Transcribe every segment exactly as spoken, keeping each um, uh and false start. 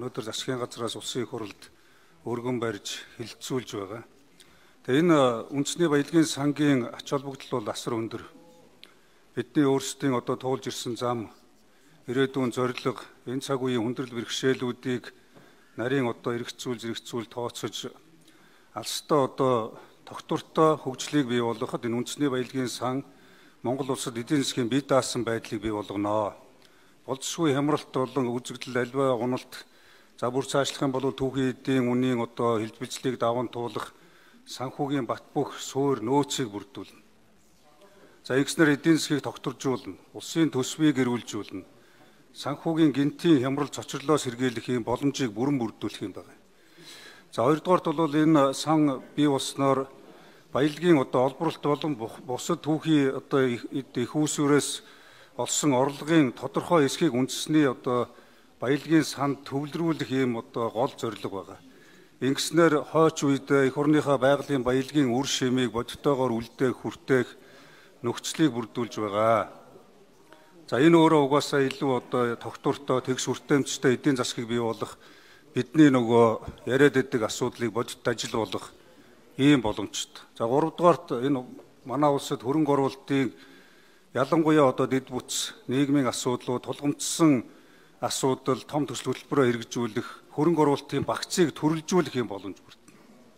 өнөөдөр засгийн газраас улсын их хурлд өргөн барьж хэлэлцүүлж байгаа. Тэгээ энэ үндэсний баялагын сангийн ач холбогдол бол асар өндөр. Бидний өөрсдийн одоо туулж ирсэн зам, ирээдүйн зорилго, энэ цаг үеийн хүндрэл бэрхшээлүүдийг нарийн одоо эргэцүүл зэрэгцүүл тооцож алстай одоо тогтвортой хөгжлийг бий болгоход энэ үндэсний баялагын сан Монгол улсад эдийн засгийн бие даасан байдлыг бий болгоно. Болцсгүй хямралт болон үзэгдэл альва уналт за бүр цаашлах юм бол түүхийн эдийн үнийн одоо хэлбэлцлийг даван туулах санхүүгийн бат бөх суур нөөцийг бүрдүүлнэ. За ингэснээр эдийн засгийг тогтворжуулна, улсын төсвийг эрүүлжүүлнэ, санхүүгийн гинтийн хямрал цочрлоо сэргийлэх юм боломжийг бүрэн бүрдүүлэх юм байна. За хоёрдугаарт бол энэ сан бий болсноор баялагын одоо олборлолт болон бусад түүхийн одоо их үүсвэрээс олсон орлогын тодорхой эсхийг үндэсний одоо баялагын санд төвлөрүүлэх юм одоо гол зорилго байна. Ингэснээр хойч үед эх орныхаа байгалийн баялагын үр шимийг бодитоогоор үлдээх, хүртээх нөхцөлийг бүрдүүлж байгаа. За энэ өөрөө угаасаа илүү одоо тогтвортой, тэгш хүртээмжтэй эдийн засгийг бий болгох бидний нөгөө яриад байдаг асуудлыг бодит ажил болох ийм боломжтой. За гуравдугаарт энэ манай улсад хөрөнгө оруулалтыг ялангуяа одоо дэд бүтц нийгмийн асуудлууд, тулгамдсан асуудал, том төсөл хөтөлбөрөөр хэрэгжүүлэх, хөрөнгө оруулалтын багцыг төрөлжүүлэх юм боломж бүрдэнэ.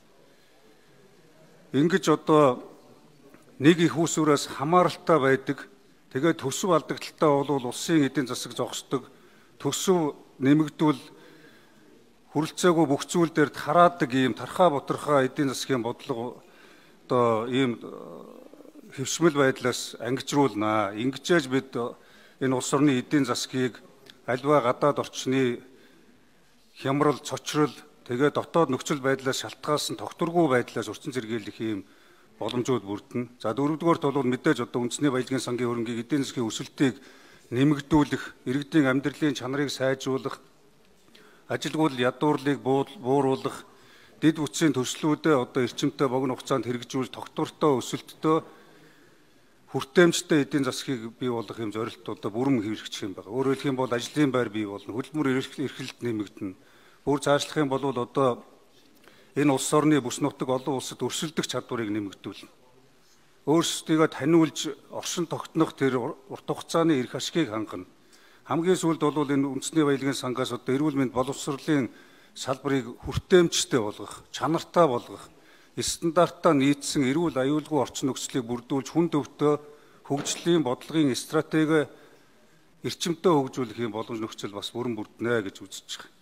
Ингэж одоо нэг их үүсвэрээс хамааралтай байдаг, тэгээд төсөв алдагдaltaй бол улсын эдийн засаг зогсдог, төсөв нэмэгдвэл хүрэлцээгүй бүх зүйл дээр тараадаг ийм тархаа бутархаа эдийн засгийн бодлого одоо ийм хэвшмэл байдлаас ангижруулнаа. Ингэжээж бид энэ улс орны эдийн засгийг альва гадаад орчны хямрал, цочрол, тэгээ дотоод нөхцөл байдлаас шалтгаалсан тогтворгүй байдлаас урьдчилан сэргийлэх ийм боломжууд бүрдэнэ. За дөрөвдүгээрт бол мэдээж одоо үндэсний баялагын сангийн хөрөнгийг эдийн засгийн өсөлтийг нэмэгдүүлэх, иргэдийн амьдралын чанарыг сайжруулах, ажилгүйдэл ядуурлыг бууруулах, дэд бүтцийн төслүүдэд одоо эрчимтэй богино хугацаанд хэрэгжүүлж тогтвортой өсөлттэй хүртээмжтэй эдийн засгийг бий болгох юм зорилт одоо бүрэн хэрэгжих юм байна. Өөрөөр хэлэх юм бол ажлын байр бий болно, хөдөлмөр эрхлэлт нэмэгдэнэ. Бүр цаашлах юм бол одоо энэ улс орны бүс нутаг олон улсад өрсөлдөх чадварыг нэмэгдүүлнэ. Өөрсдийгөө таниулж оршин тогтнох тэр урт хугацааны эрх ашгийг хангана. Хамгийн сүүлд бол энэ үндэсний баялагын сангаас одоо эрүүл мэнд боловсролын салбарыг хүртээмжтэй болгох, чанартай болгох, стандартаа нийцсэн эрүүл аюулгүй орчин нөхцөлийг бүрдүүлж хүн төвтэй хөгжлийн бодлогын стратеги эрчимтэй хөгжүүлэх юм боломж нөхцөл бас бүрэн бүрдэнэ гэж үзэж байгаа.